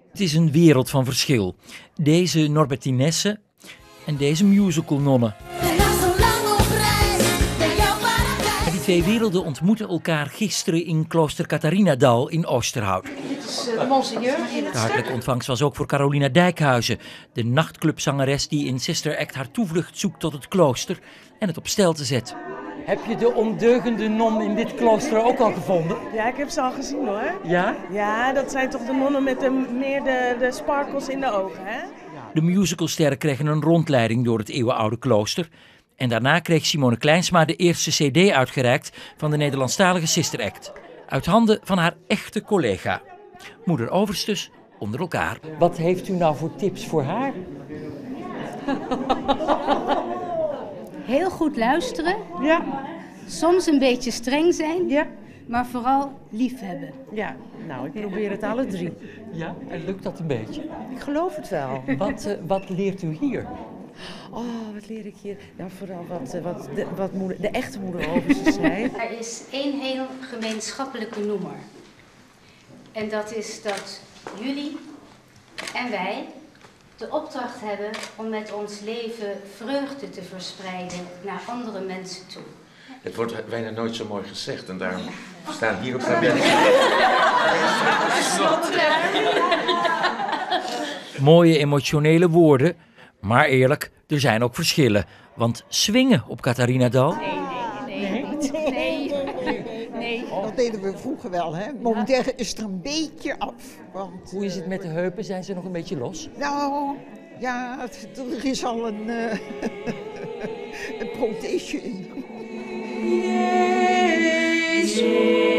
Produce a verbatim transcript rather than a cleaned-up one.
Het is een wereld van verschil. Deze Norbertinesse en deze musical-nonne. En die twee werelden ontmoeten elkaar gisteren in klooster Catharinadal in Oosterhout. Dit is uh, de monseigneur in het De hartelijke ontvangst was ook voor Carolina Dijkhuizen, de nachtclubzangeres die in Sister Act haar toevlucht zoekt tot het klooster en het op stelte zet. Heb je de ondeugende non in dit klooster ook al gevonden? Ja, ik heb ze al gezien hoor. Ja? Ja, dat zijn toch de nonnen met de, meer de, de sparkles in de ogen, hè? De musicalsterren kregen een rondleiding door het eeuwenoude klooster. En daarna kreeg Simone Kleinsma de eerste cd uitgereikt van de Nederlandstalige Sister Act. Uit handen van haar echte collega. Moeder Overstes onder elkaar. Wat heeft u nou voor tips voor haar? Heel goed luisteren. Ja. Soms een beetje streng zijn. Ja. Maar vooral liefhebben. Ja, nou, ik probeer het alle drie. Ja, en lukt dat een beetje? Ik geloof het wel. Wat, uh, wat leert u hier? Oh, wat leer ik hier? Nou, vooral wat, wat, de, wat moeder, de echte moeder Overstes zei. Er is één heel gemeenschappelijke noemer. En dat is dat jullie en wij de opdracht hebben om met ons leven vreugde te verspreiden naar andere mensen toe. Het wordt bijna nooit zo mooi gezegd en daarom staan hier op tabel. Mooie emotionele woorden, maar eerlijk, er zijn ook verschillen. Want swingen op Catharinadal? Nee, nee, nee, niet. Nee, nee. Dat deden we vroeger wel, hè. Momenteel is er een beetje af. Want, Hoe is het met de heupen? Zijn ze nog een beetje los? nou, ja, het, er is al een, uh, een prothese in. Jezus.